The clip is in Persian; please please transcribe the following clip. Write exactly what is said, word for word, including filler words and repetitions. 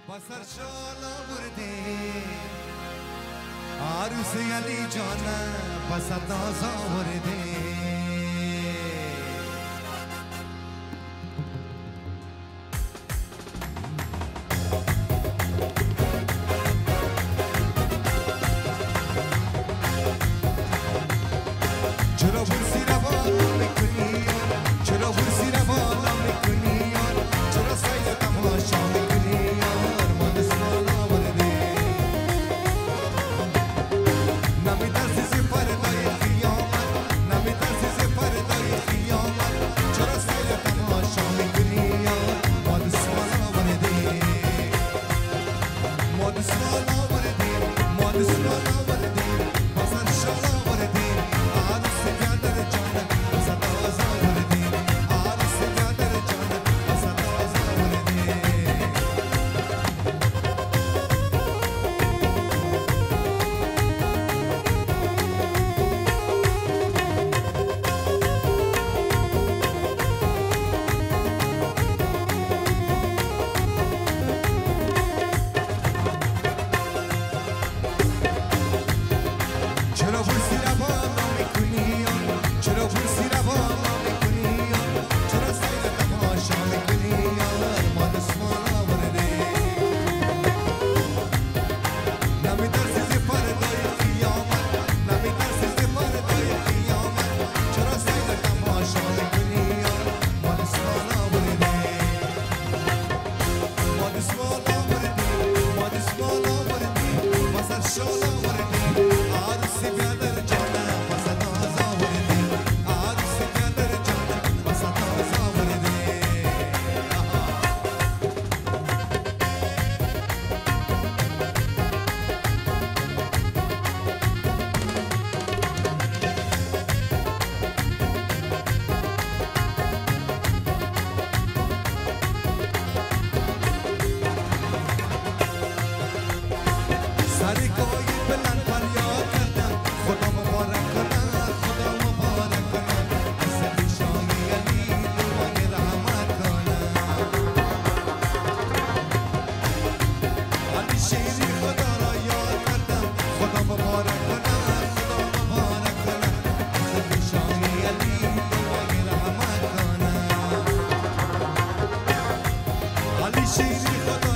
بسر شالا بردی عروس علی جانه بسر نازا بردی چرا برسی روانا میکنی چرا برسی روانا میکنی چرا سایل تماشا میکنی ماد سالا بردی نمیترسی ز پردای قیامت نمیترسی ز پردای قیامت چرا سایل تماشا میکنی ماد سالا بردی ماد سالا بردی ماد سالا بردی بسر شالا بردی عروس گردر جانه بسر تازه بردی عروس گردر جانه بسر تازه بردی چرا برسی روانا میکنی چرا برسی روانا میکنی چرا سایل تماشا میکنی ماد سالا بردی نمیترسی ز پردای قیامت نمیترسی ز پردای قیامت چرا سایل تماشا میکنی ماد سالا بردی ماد سالا بردی ماد سالا بردی بسر شالا بردی عروس گردر جانه بسر تازه بردی عروس گردر جانه بسر تازه بردی سر کوی بلند فریاد کردم خدا مبارک کنه خدا مبارک کنه حسن شاهی علی دوای رحمت کنه علی شیری خدا را یاد کردم خدا مبارک کنه خدا مبارک کنه حسن شاهی علی دوای رحمت کنه علی شیری خدا